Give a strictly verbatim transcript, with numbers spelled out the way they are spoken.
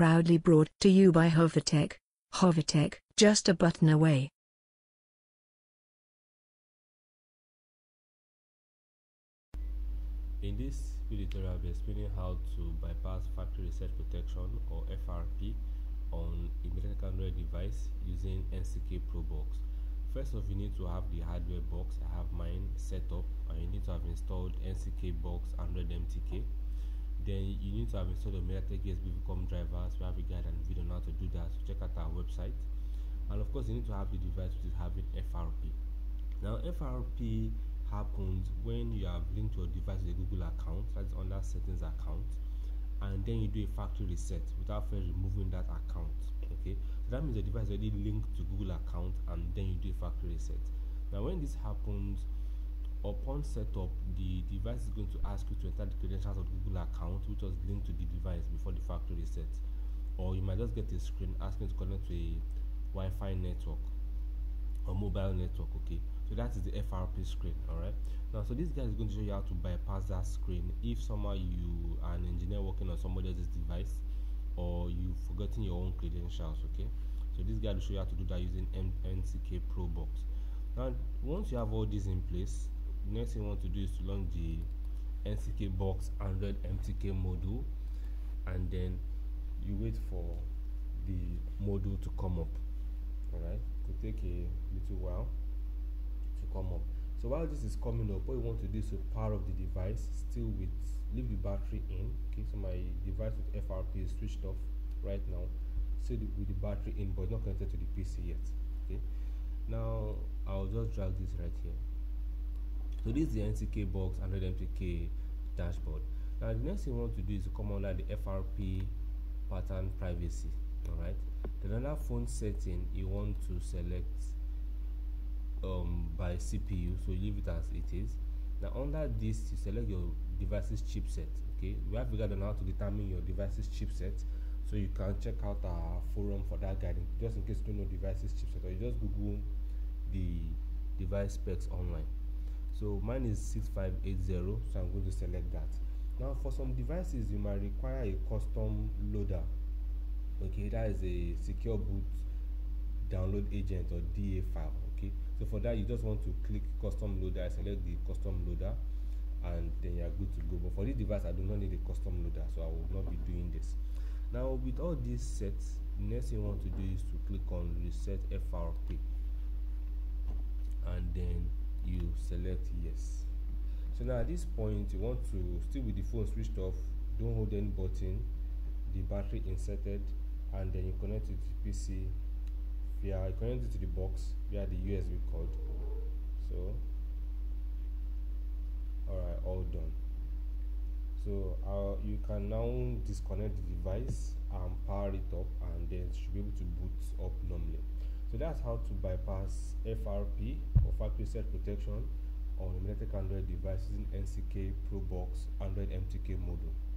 proudly brought to you by Mediatek. Mediatek, just a button away. In this video tutorial, I'll be explaining how to bypass factory reset protection or F R P on a Mediatek Android device using N C K Pro Box. First off, you need to have the hardware box. I have mine set up, and you need to have installed N C K Box AndroidMTK. Then you need to have installed the Mediatek U S V VCOM drivers. We have a guide and video on how to do that, so check out our website. And of course, you need to have the device which is having F R P. Now, F R P happens when you have linked your device with a Google account, that's under settings account, and then you do a factory reset without first removing that account. Okay, so that means the device is already linked to Google account, and then you do a factory reset. Now, when this happens, upon setup, the device is going to ask you to enter the credentials of the Google account which was linked to the device before the factory reset, or you might just get a screen asking to connect to a Wi-Fi network or mobile network. Okay, so that is the F R P screen. All right, now so this guy is going to show you how to bypass that screen if somehow you are an engineer working on somebody else's device, or you've forgotten your own credentials. Okay, so this guy will show you how to do that using N C K Pro Box. Now, once you have all this in place, the next thing you want to do is to launch the N C K Box AndroidMTK module, and then you wait for the module to come up. All right, it will take a little while to come up. So while this is coming up, what you want to do is to power up the device, still with leave the battery in. Okay, so my device with F R P is switched off right now, still with the battery in, but not connected to the P C yet. Okay, now I'll just drag this right here. So this is the N C K Box AndroidMTK dashboard. Now the next thing you want to do is to come under the F R P pattern privacy. All right, then another phone setting you want to select um by C P U, so leave it as it is. Now under this, you select your device's chipset. Okay, we have figured out how to determine your device's chipset, so you can check out our forum for that guidance, just in case you don't know device's chipset, or you just Google the device specs online. So mine is six five eight zero, so I'm going to select that. Now for some devices you might require a custom loader. Okay, that is a secure boot download agent or D A file. Okay, so for that you just want to click custom loader, select the custom loader, and then you are good to go. But for this device I do not need a custom loader, so I will not be doing this. Now with all these sets, the next thing you want to do is to click on reset F R P, and then you select yes. So now at this point you want to, still with the phone switched off, don't hold any button, the battery inserted, and then you connect it to the P C via, you connect it to the box via the U S B cord. So alright, all done. So uh, you can now disconnect the device and power it up, and then it should be able to boot up normally. So that's how to bypass F R P or factory reset protection on a Mediatek Android device using N C K Pro Box AndroidMTK module.